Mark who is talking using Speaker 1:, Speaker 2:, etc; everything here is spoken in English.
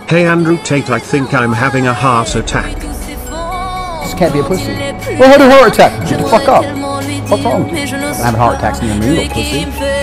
Speaker 1: Hey Andrew Tate, I think I'm having a heart attack.
Speaker 2: Just can't be a pussy. Well, how do heart attack? Get the fuck up. What's wrong? I'm having heart attacks near me, you little pussy.